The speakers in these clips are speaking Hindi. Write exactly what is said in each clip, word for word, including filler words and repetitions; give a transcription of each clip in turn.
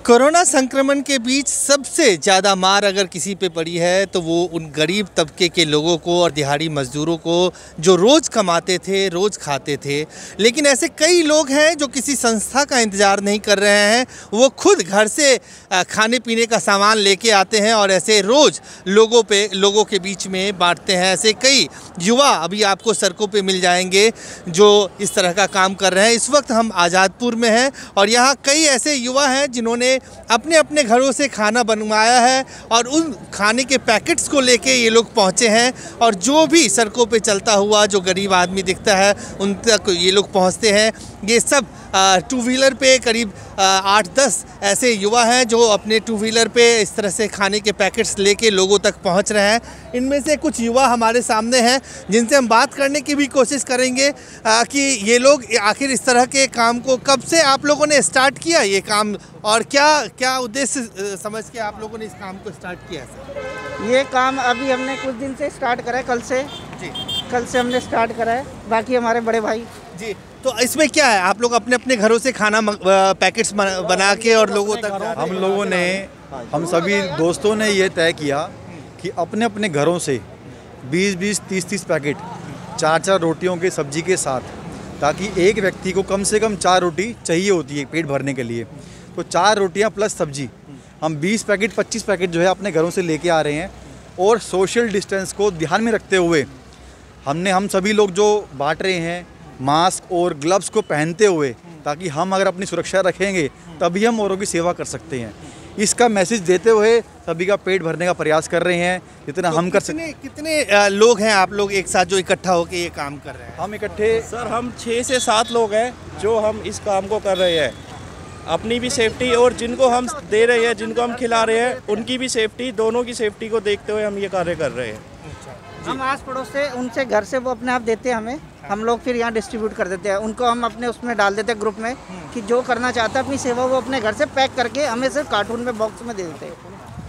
कोरोना संक्रमण के बीच सबसे ज़्यादा मार अगर किसी पे पड़ी है तो वो उन गरीब तबके के लोगों को और दिहाड़ी मज़दूरों को जो रोज़ कमाते थे, रोज़ खाते थे। लेकिन ऐसे कई लोग हैं जो किसी संस्था का इंतज़ार नहीं कर रहे हैं, वो खुद घर से खाने पीने का सामान लेके आते हैं और ऐसे रोज़ लोगों पे लोगों के बीच में बांटते हैं। ऐसे कई युवा अभी आपको सड़कों पे मिल जाएंगे जो इस तरह का काम कर रहे हैं। इस वक्त हम आज़ादपुर में हैं और यहाँ कई ऐसे युवा हैं जिन्होंने अपने अपने घरों से खाना बनवाया है और उन खाने के पैकेट्स को लेके ये लोग पहुँचे हैं और जो भी सड़कों पे चलता हुआ जो गरीब आदमी दिखता है उन तक ये लोग पहुँचते हैं। ये सब टू व्हीलर पे करीब आठ दस ऐसे युवा हैं जो अपने टू व्हीलर पे इस तरह से खाने के पैकेट्स लेके लोगों तक पहुंच रहे हैं। इनमें से कुछ युवा हमारे सामने हैं जिनसे हम बात करने की भी कोशिश करेंगे आ, कि ये लोग आखिर इस तरह के काम को कब से आप लोगों ने स्टार्ट किया ये काम और क्या क्या उद्देश्य समझ के आप लोगों ने इस काम को स्टार्ट किया सर? ये काम अभी हमने कुछ दिन से स्टार्ट करा है, कल से जी कल से हमने स्टार्ट करा है। बाकी हमारे बड़े भाई जी, तो इसमें क्या है, आप लोग अपने अपने घरों से खाना पैकेट्स बना के और लोगों तक? हम लोगों ने हम सभी दोस्तों ने ये तय किया कि अपने अपने घरों से बीस बीस तीस तीस पैकेट चार चार रोटियों के सब्जी के साथ, ताकि एक व्यक्ति को कम से कम चार रोटी चाहिए होती है पेट भरने के लिए, तो चार रोटियां प्लस सब्जी हम बीस पैकेट पच्चीस पैकेट जो है अपने घरों से लेके आ रहे हैं। और सोशल डिस्टेंस को ध्यान में रखते हुए हमने हम सभी लोग जो बांट रहे हैं मास्क और ग्लव्स को पहनते हुए, ताकि हम अगर अपनी सुरक्षा रखेंगे तभी हम औरों की सेवा कर सकते हैं। इसका मैसेज देते हुए सभी का पेट भरने का प्रयास कर रहे हैं जितना तो हम कर सकते। कितने लोग हैं आप लोग एक साथ जो इकट्ठा होकर ये काम कर रहे हैं? हम इकट्ठे सर हम छः से सात लोग हैं जो हम इस काम को कर रहे हैं, अपनी भी सेफ्टी और जिनको हम दे रहे हैं, जिनको हम खिला रहे हैं, उनकी भी सेफ्टी, दोनों की सेफ्टी को देखते हुए हम ये कार्य कर रहे हैं। हम आस पड़ोस से उनसे घर से वो अपने आप देते हैं हमें, हम लोग फिर यहाँ डिस्ट्रीब्यूट कर देते हैं। उनको हम अपने उसमें डाल देते हैं ग्रुप में कि जो करना चाहता है अपनी सेवा वो अपने घर से पैक करके हमें सिर्फ कार्टून में बॉक्स में दे देते हैं।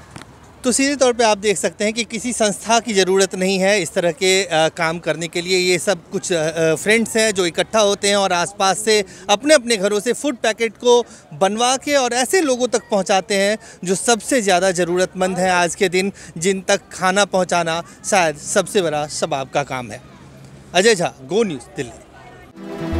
तो सीधे तौर पे आप देख सकते हैं कि किसी संस्था की ज़रूरत नहीं है इस तरह के आ, काम करने के लिए। ये सब कुछ आ, फ्रेंड्स हैं जो इकट्ठा होते हैं और आसपास से अपने अपने घरों से फूड पैकेट को बनवा के और ऐसे लोगों तक पहुंचाते हैं जो सबसे ज़्यादा ज़रूरतमंद हैं आज के दिन, जिन तक खाना पहुंचाना शायद सबसे बड़ा सबाब का काम है। Ajay Jha, go news, Delhi.